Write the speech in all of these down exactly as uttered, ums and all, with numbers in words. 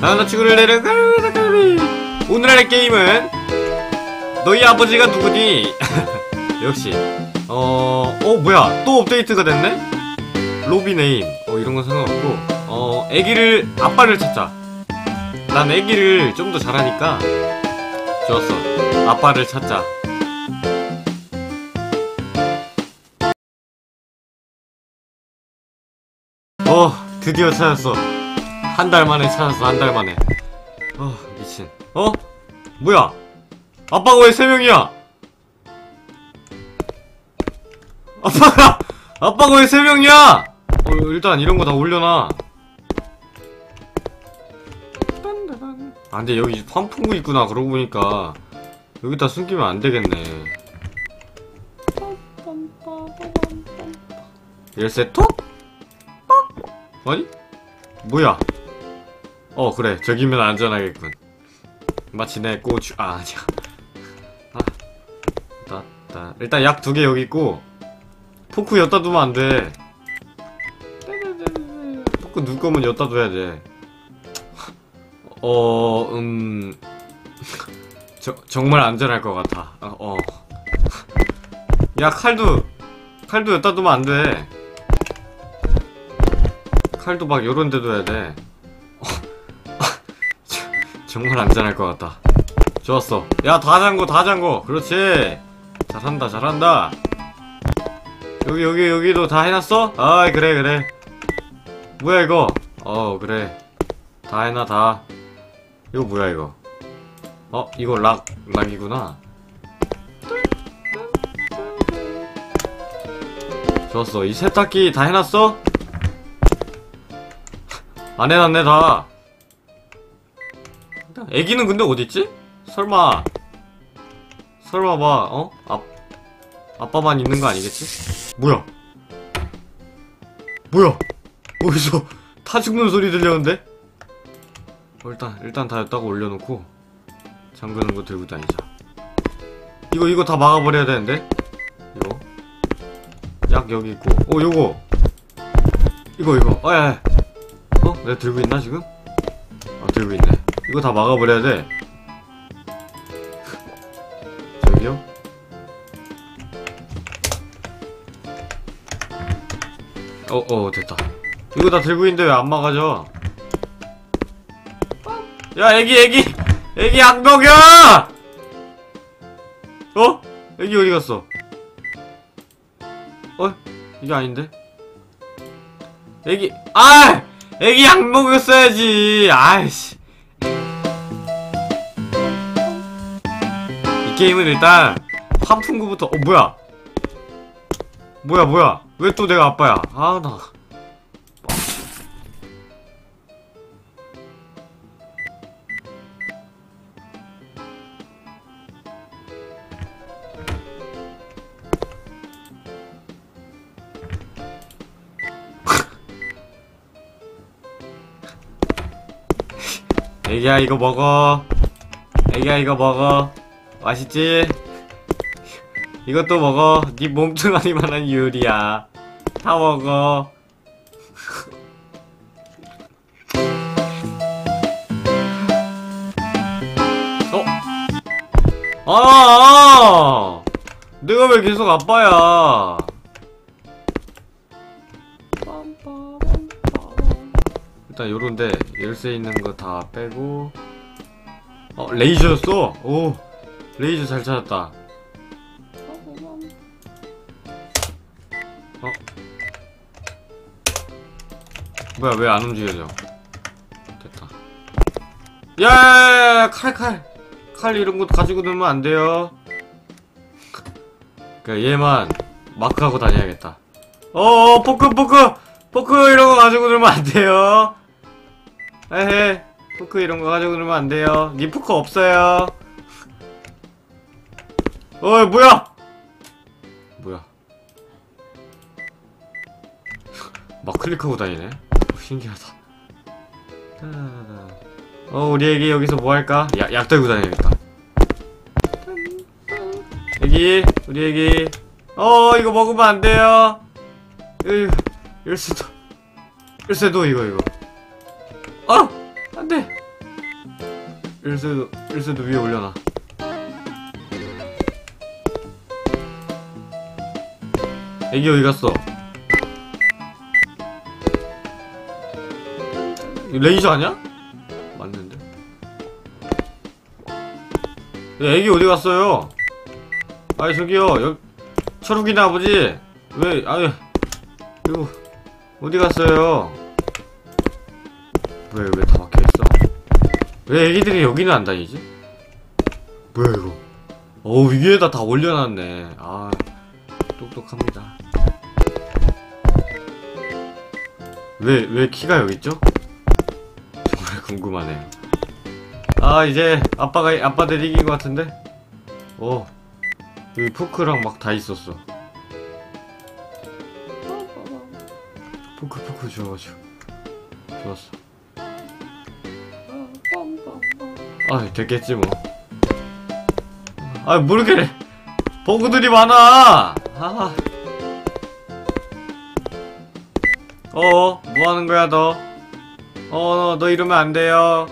나나 친구를 내려. 오늘 할 게임은 너희 아버지가 누구니? 역시 어... 어 뭐야 또 업데이트가 됐네? 로비 네임 어 이런건 상관없고 어... 애기를 아빠를 찾자. 난 애기를 좀 더 잘하니까 좋았어. 아빠를 찾자. 어 드디어 찾았어. 한 달 만에 찾았어. 한 달 만에. 어 미친. 어? 뭐야 아빠가 왜 세 명이야? 아빠가 아빠가 왜 세 명이야? 어 일단 이런 거 다 올려놔. 아 근데 여기 환풍구 있구나. 그러고 보니까 여기다 숨기면 안 되겠네. 열쇠 톡? 아니? 뭐야? 어 그래 저기면 안전하겠군. 마치 내 고추 아 아니야. 아 따따 일단 약 두 개 여기 있고 포크 엿다 두면 안 돼. 포크 누 거면 엿다 둬야 돼. 어 음 저, 정말 안전할 것 같아. 어, 어. 야 칼도 칼도 엿다 두면 안 돼. 칼도 막 요런 데 둬야 돼. 정말 안전할 것 같다. 좋았어. 야 다 잠궈 다 잠궈. 그렇지 잘한다 잘한다. 여기 여기 여기도 다 해놨어? 아이 그래 그래. 뭐야 이거. 어 그래 다 해놔 다. 이거 뭐야 이거. 어 이거 락 락이구나. 좋았어. 이 세탁기 다 해놨어? 안 해놨네 다. 애기는 근데 어딨지? 설마 설마 봐 어? 아, 아빠만 있는 거 아니겠지? 뭐야 뭐야 어디서 타 죽는 소리 들렸는데? 어, 일단 일단 다 였다고 올려놓고 잠그는 거 들고 다니자. 이거 이거 다 막아버려야 되는데? 이거 약 여기 있고 어 요거 이거 이거 어야 어? 내가 들고 있나 지금? 아 들고 있네. 이거 다 막아버려야 돼. 저기요? 어어 됐다. 이거 다 들고 있는데 왜 안 막아져? 야 애기 애기 애기 약 먹여! 어? 애기 어디 갔어? 어? 이게 아닌데? 애기 아! 애기 약 먹였어야지. 아이씨. 이 게임은 일단 환풍구부터 어 뭐야 뭐야 뭐야 왜 또 내가 아빠야. 아 나 애기야 이거 먹어. 애기야 이거 먹어. 맛있지? 이것도 먹어. 네 몸뚱아리만한 유리야. 다 먹어. 어? 아, 아! 내가 왜 계속 아빠야? 일단 요런데 열쇠 있는 거 다 빼고. 어 레이저였어? 오 레이저 잘 찾았다. 어? 뭐야 왜 안 움직여져. 됐다. 야야야야 칼 칼 칼 이런 거 가지고 놀면 안 돼요. 그니까 얘만 마크하고 다녀야겠다. 어어 포크 포크 포크 이런 거 가지고 놀면 안 돼요. 에헤 포크 이런 거 가지고 놀면 안 돼요. 니 포크 없어요. 어이 뭐야 뭐야 막 클릭하고 다니네. 신기하다. 어 우리 애기 여기서 뭐할까? 약, 약 들고 다녀야겠다. 애기 우리 애기 어 이거 먹으면 안 돼요. 으 열쇠도 열쇠도 이거 이거 어 안돼 일스도 일스도 위에 올려놔. 애기 어디 갔어? 레이저 아니야? 맞는데? 애기 어디 갔어요? 아이 저기요, 여 철욱이네 아버지. 왜 아유 이거 어디 갔어요? 왜 왜 다 막혀있어? 왜 애기들이 여기는 안 다니지? 뭐야 이거? 어우 위에다 다 올려놨네. 아 똑똑합니다. 왜 왜 키가 여기 있죠? 정말 궁금하네요. 아 이제 아빠가 아빠들 이긴 것 같은데? 어 여기 포크랑 막 다 있었어. 포크 포크 주워가지고 좋았어. 아 됐겠지 뭐. 아 모르겠네. 버그들이 많아. 아. 어 뭐하는 거야 너? 어 너 이러면 안 돼요.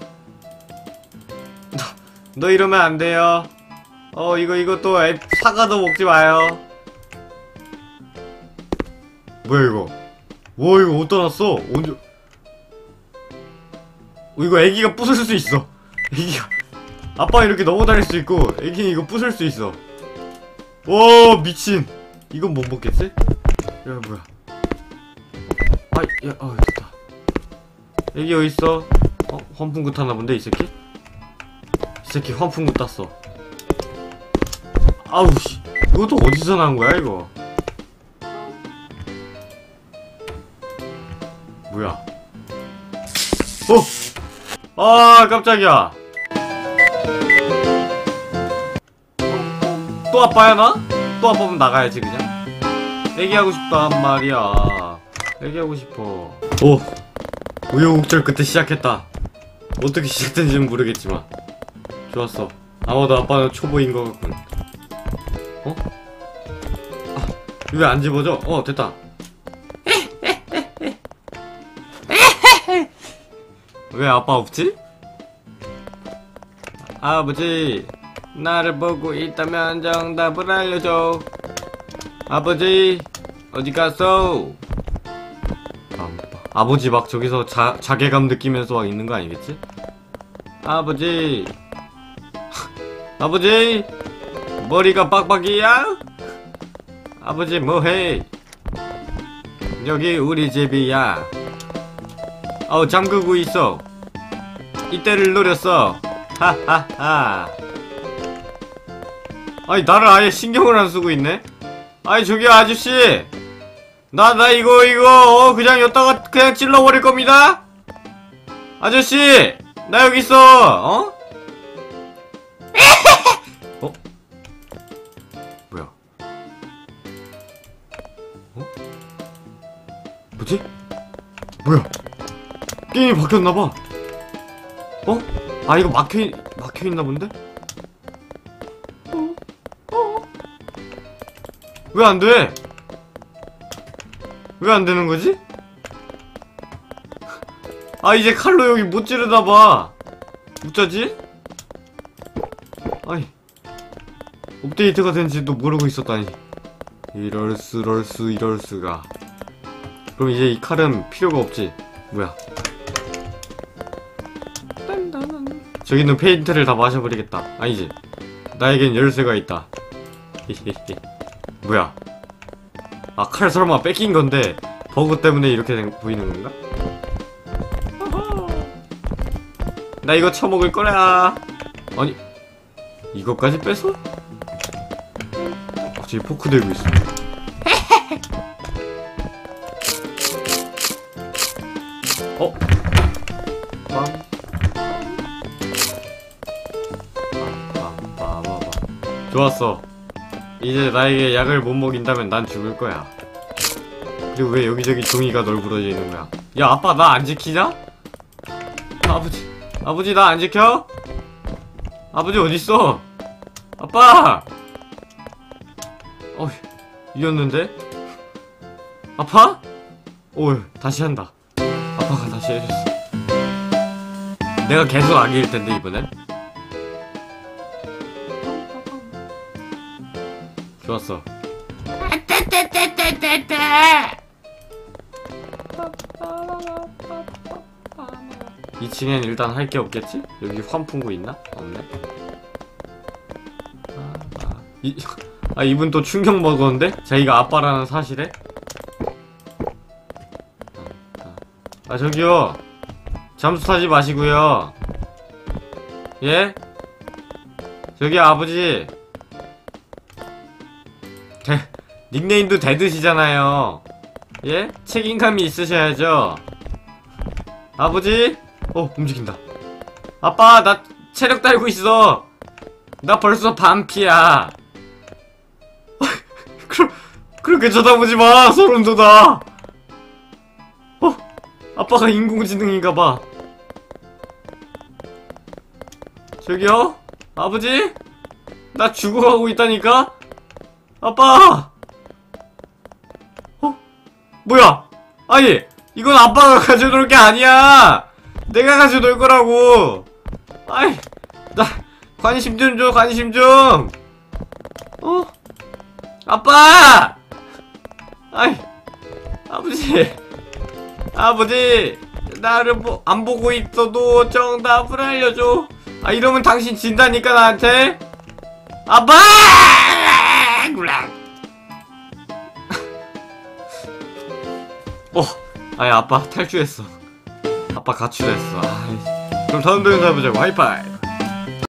너, 너 이러면 안 돼요. 어 이거 이거 또 애, 사과도 먹지 마요. 뭐야 이거? 와 이거 어디다 놨어? 언제? 어, 이거 애기가 부술 수 있어. 애기가 아빠 이렇게 넘어다닐 수 있고 애기는 이거 부술 수 있어. 와 미친. 이건 못 먹겠지? 야 뭐야? 아이 야 어 됐다. 애기 어딨어? 어? 환풍구 탔나 본데 이 새끼? 이 새끼 환풍구 땄어. 아우 씨 이것도 어디서 나온 거야 이거? 뭐야? 어! 아 깜짝이야. 또 아빠야 나? 또 아빠면 나가야지 그냥. 애기하고 싶단 말이야. 애기하고 싶어. 오! 우여곡절 끝에 시작했다. 어떻게 시작된지는 모르겠지만 좋았어. 아마도 아빠는 초보인 것 같군. 어? 아, 왜 안 집어져? 어 됐다. 왜 아빠 없지? 아버지 나를 보고 있다면 정답을 알려줘. 아버지 어디 갔어? 아, 아버지 막 저기서 자, 자괴감 느끼면서 막 있는 거 아니겠지? 아버지 아버지 머리가 빡빡이야? 아버지 뭐해? 여기 우리 집이야. 어우 잠그고 있어. 이때를 노렸어. 하하하. 아니 나를 아예 신경을 안 쓰고 있네. 아니 저기 아저씨 나 나 이거 이거 어 그냥 여기다가 그냥 찔러버릴 겁니다. 아저씨 나 여기 있어. 어? 어? 뭐야? 어? 뭐지? 뭐야? 게임이 바뀌었나봐. 어? 아 이거 막혀 막혀있나 본데? 어? 어? 왜 안 돼? 왜 안 되는 거지? 아 이제 칼로 여기 못 찌르나봐. 어쩌지? 아니 업데이트가 된지도 모르고 있었다니. 이럴수 이럴수 이럴수가. 그럼 이제 이 칼은 필요가 없지. 뭐야? 저기 있는 페인트를 다 마셔버리겠다. 아니지 나에겐 열쇠가 있다. 뭐야? 아 칼 설마 뺏긴 건데 버그 때문에 이렇게 된, 보이는 건가? 나 이거 처먹을 거야. 아니 이것까지 뺏어? 갑자기 포크 들고 있어. 어? 빰. 좋았어. 이제 나에게 약을 못 먹인다면 난 죽을 거야. 그리고 왜 여기저기 종이가 널브러져 있는 거야? 야 아빠 나 안 지키냐? 아버지 아버지 나 안 지켜? 아버지 어딨어? 아빠! 어 이겼는데? 아파? 오 다시 한다. 아빠가 다시 해줬어. 내가 계속 아기일 텐데 이번엔. 좋았어. 이 층엔 일단 할 게 없겠지? 여기 환풍구 있나? 없네. 아, 아, 이, 아 이분 또 충격 먹었는데? 자기가 아빠라는 사실에? 아 저기요, 잠수 타지 마시고요. 예? 저기 아버지. 데, 닉네임도 데드시잖아요. 예? 책임감이 있으셔야죠. 아버지? 어, 움직인다. 아빠, 나 체력 달고 있어. 나 벌써 반피야. 그럼, 그렇게 쳐다보지 마. 소름 돋아. 어, 아빠가 인공지능인가봐. 저기요? 아버지? 나 죽어가고 있다니까? 아빠! 어? 뭐야? 아니, 이건 아빠가 가져놓을 게 아니야! 내가 가져놓을 거라고! 아이, 나, 관심 좀 줘, 관심 좀! 어? 아빠! 아이, 아버지! 아버지! 나를 보, 안 보고 있어도 정답을 알려줘! 아, 이러면 당신 진다니까, 나한테? 아빠! 어, 아이 아빠 탈주했어. 아빠 가출했어. 아이. 그럼 다음 동영상 보자고. 하이파이브.